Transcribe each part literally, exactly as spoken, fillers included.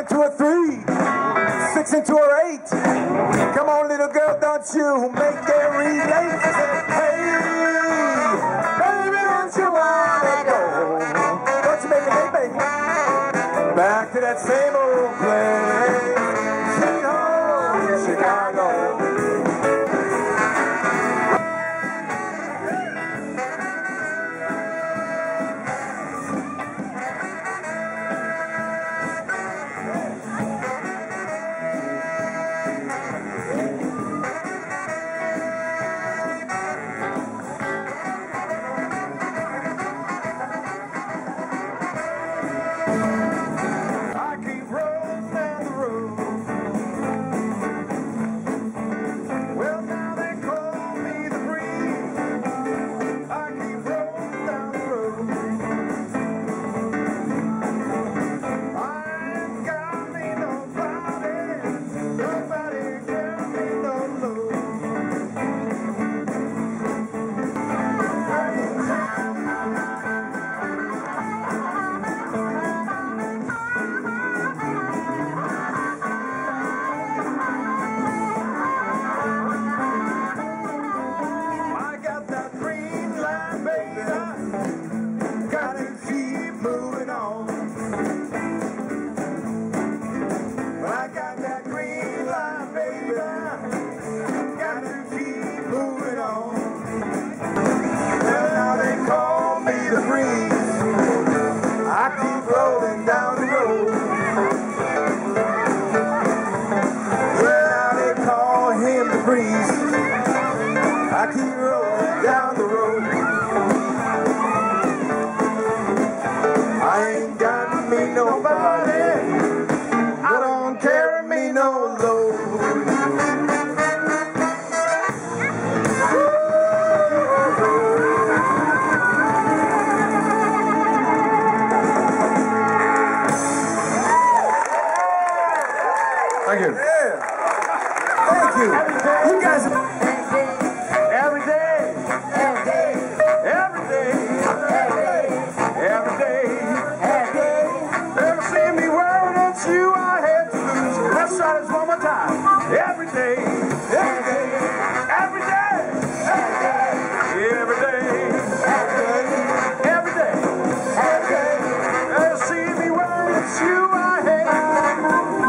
into a three, six into a eight. Come on, little girl, don't you make it relate. Hey, baby, don't you wanna go? Don't you make it, hey, baby? Back to that same old place, sweet home, Chicago. I keep rolling down the road. I ain't got me nobody, I don't carry me no load. Thank you. Yeah. Thank you. You guys are every day, every day, every day, every day, every day. Never see me wearing it's you I had to lose. Let's try this one more time. Every day, every day, every day, every day, every day, every day, every day. Never see me wearing it's you I had to lose.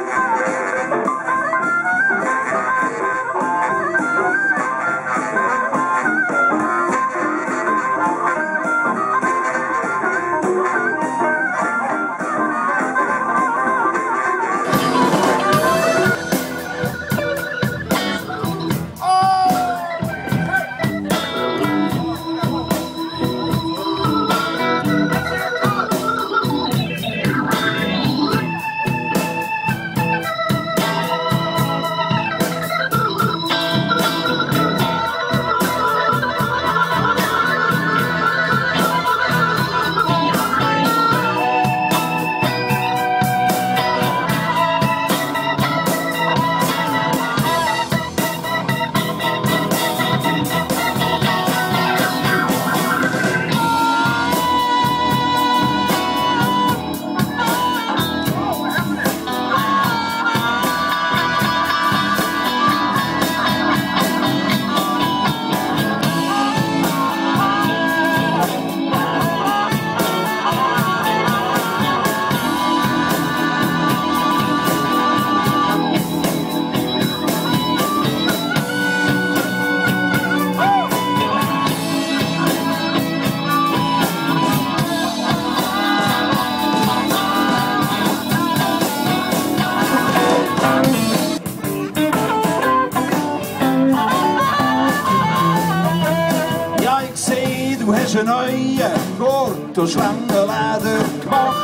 Du hast einen neuen Gurt aus Schlangenleder gemacht.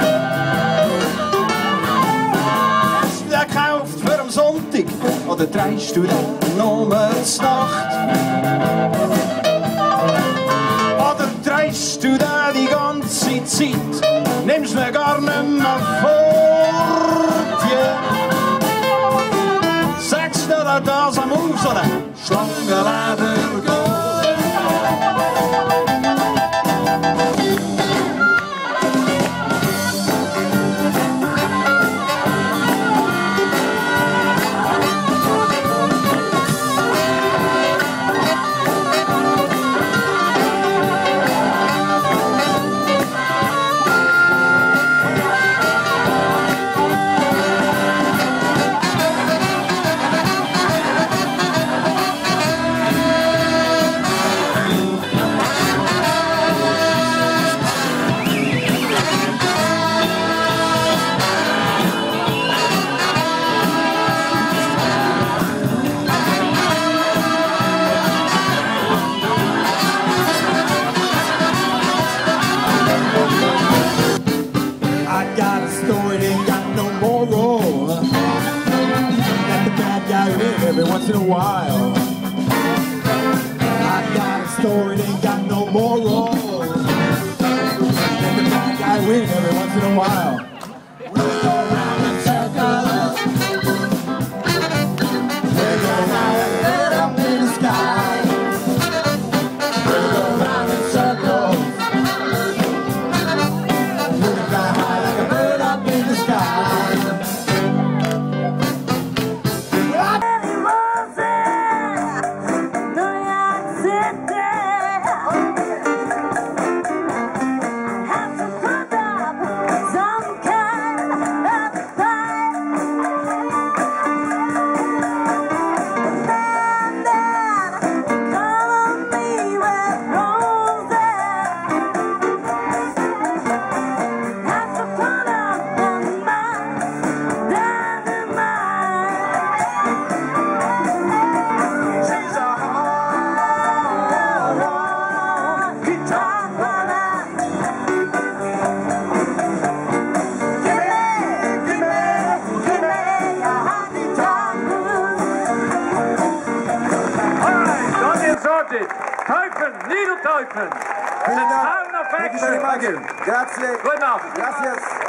Hast du den gekauft für am Sonntag oder trägst du den nur zur Nacht? Oder trägst du den die ganze Zeit, nimmst du ihn gar nicht mehr fort? Yeah. Sagst du dir das am Haus, so einen Schlangenleder-Gurt? a while. I got a story, ain't got no morals. Let the bad guy win every once in a while. We go round in circles. We go round and lit up in the sky. We go round in circles. We fly high like a bird up in the sky. Teufen, Niederteufen, the town of action. Grazie. Good enough. Gracias.